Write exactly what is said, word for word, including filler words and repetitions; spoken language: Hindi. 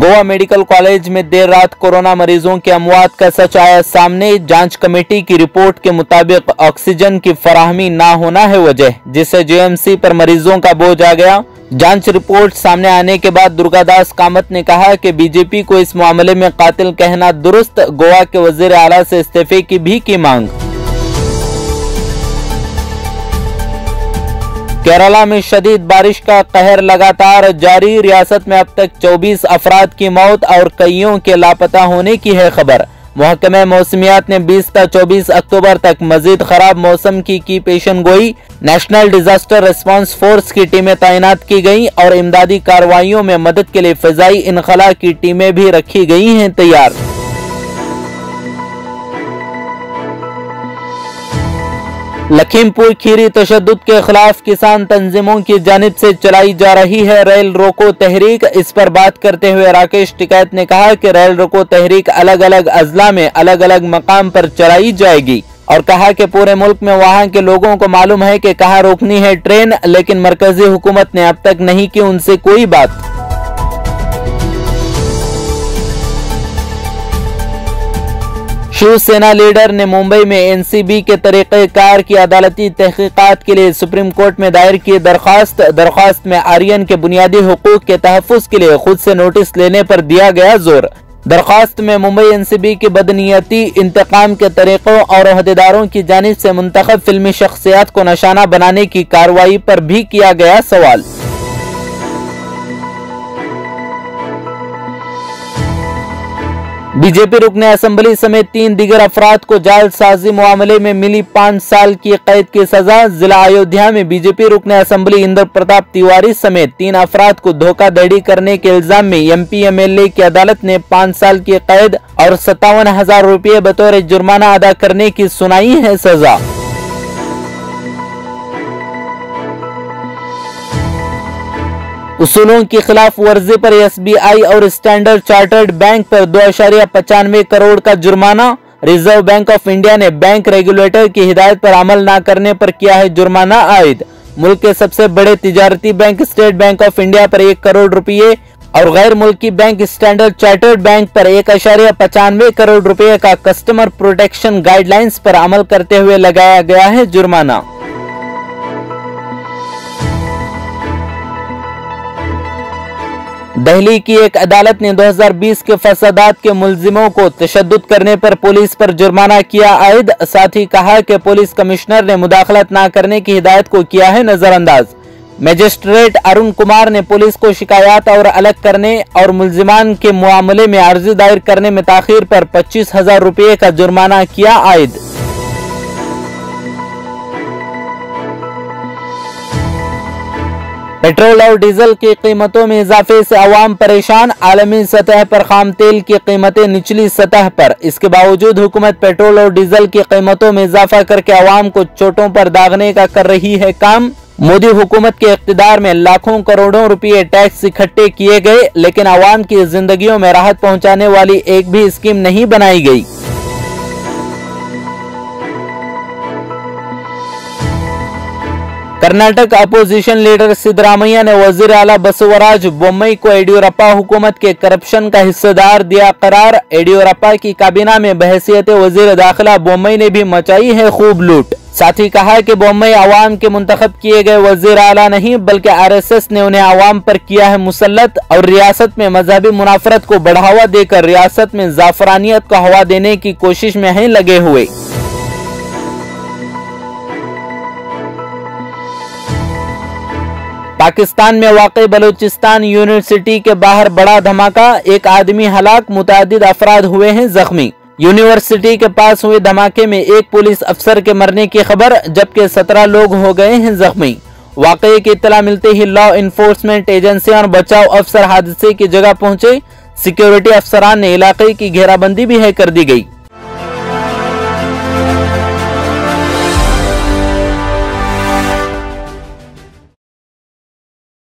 गोवा मेडिकल कॉलेज में देर रात कोरोना मरीजों की अमवात का सच आया सामने। जांच कमेटी की रिपोर्ट के मुताबिक ऑक्सीजन की फराहमी ना होना है वजह, जिससे जेएमसी पर मरीजों का बोझ आ गया। जांच रिपोर्ट सामने आने के बाद दुर्गादास कामत ने कहा कि बीजेपी को इस मामले में कातिल कहना दुरुस्त। गोवा के वजीर आला से इस्तीफे की भी की मांग। केरला में शदीद बारिश का कहर लगातार जारी। रियासत में अब तक चौबीस अफराद की मौत और कईयों के लापता होने की है खबर। महकमे मौसमियात ने बीस से चौबीस अक्टूबर तक मजीद खराब मौसम की की पेशन गोई। नेशनल डिजास्टर रिस्पांस फोर्स की टीमें तैनात की गईं और इमदादी कार्रवाइयों में मदद के लिए फिजाई इनखला की टीमें भी रखी गई हैं तैयार। लखीमपुर खीरी तशद्दुद के खिलाफ किसान तंजीमों की जानिब से चलाई जा रही है रेल रोको तहरीक। इस पर बात करते हुए राकेश टिकैत ने कहा कि रेल रोको तहरीक अलग अलग अजला में अलग अलग मकाम पर चलाई जाएगी और कहा कि पूरे मुल्क में वहां के लोगों को मालूम है कि कहां रोकनी है ट्रेन, लेकिन मरकजी हुकूमत ने अब तक नहीं की उनसे कोई बात। शिवसेना लीडर ने मुंबई में एनसीबी के तरीक़ेकार की अदालती तहकीकात के लिए सुप्रीम कोर्ट में दायर की दरखास्त। दरखास्त में आर्यन के बुनियादी हुकूक के तहफ़्फ़ुज़ के लिए खुद से नोटिस लेने पर दिया गया जोर। दरखास्त में मुंबई एनसीबी की बदनीयती, इंतकाम के तरीक़ों और अहदेदारों की जानिब से मुंतखब फिल्मी शख्सियात को निशाना बनाने की कार्रवाई पर भी किया गया सवाल। बीजेपी रुकने असम्बली समेत तीन दिगर अफराद को जालसाजी मामले में मिली पाँच साल की कैद की सजा। जिला अयोध्या में बीजेपी रुकने असम्बली इंद्र प्रताप तिवारी समेत तीन अफराद को धोखाधड़ी करने के इल्जाम में एमपी एमएलए की अदालत ने पाँच साल की कैद और सत्तावन हजार रुपये बतौर जुर्माना अदा करने की सुनाई है सजा। उसूलों की खिलाफ वर्जी पर एसबीआई और स्टैंडर्ड चार्टर्ड बैंक पर दो अशारिया पचानवे करोड़ का जुर्माना। रिजर्व बैंक ऑफ इंडिया ने बैंक रेगुलेटर की हिदायत पर अमल न करने पर किया है जुर्माना आयद। मुल्क के सबसे बड़े तिजारती bank State Bank of India पर एक करोड़ रुपये और गैर मुल्की बैंक स्टैंडर्ड चार्टर्ड बैंक पर एक अशारिया पचानवे करोड़ रुपये का कस्टमर प्रोटेक्शन गाइडलाइंस पर अमल करते हुए लगाया गया है जुर्माना। दिल्ली की एक अदालत ने दो हज़ार बीस के फसादात के मुल्जिमों को तशद्दुद करने पर पुलिस पर जुर्माना किया आयद। साथ ही कहा कि पुलिस कमिश्नर ने मुदाखलत न करने की हिदायत को किया है नजरअंदाज। मजिस्ट्रेट अरुण कुमार ने पुलिस को शिकायत और अलग करने और मुल्जिमान के मामले में अर्जी दायर करने में ताखीर पर पच्चीस हजार रुपये का जुर्माना किया आयद। पेट्रोल और डीजल की कीमतों में इजाफे से अवाम परेशान। आलमी सतह पर खाम तेल की कीमतें निचली सतह पर। इसके बावजूद हुकूमत पेट्रोल और डीजल की कीमतों में इजाफा करके अवाम को चोटों पर दागने का कर रही है काम। मोदी हुकूमत के इख्तिदार में लाखों करोड़ों रुपये टैक्स इकट्ठे किए गए, लेकिन अवाम की जिंदगियों में राहत पहुंचाने वाली एक भी स्कीम नहीं बनाई गई। कर्नाटक अपोजिशन लीडर सिद्धरामैया ने वजीर आला बसवराज बोम्मई को येडियुरप्पा हुकूमत के करप्शन का हिस्सेदार दिया करार। येडियुरप्पा की काबीना में बहैसियत वजीर दाखिला बोम्मई ने भी मचाई है खूब लूट। साथ ही कहा कि बोम्मई अवाम के मुंतखब किए गए वजीर आला नहीं बल्कि आरएसएस ने उन्हें अवाम पर किया है मुसल्लत और रियासत में मजहबी मुनाफरत को बढ़ावा देकर रियासत में जाफरानियत को हवा देने की कोशिश में है लगे हुए। पाकिस्तान में वाक़ई बलूचिस्तान यूनिवर्सिटी के बाहर बड़ा धमाका। एक आदमी हलाक, मुतादिद अफराद हुए हैं जख्मी। यूनिवर्सिटी के पास हुए धमाके में एक पुलिस अफसर के मरने की खबर, जबकि सत्रह लोग हो गए हैं जख्मी। वाक़ये की इत्तला मिलते ही लॉ इन्फोर्समेंट एजेंसियां और बचाव अफसर हादसे की जगह पहुंचे। सिक्योरिटी अफसरान ने इलाके की घेराबंदी भी है कर दी गई।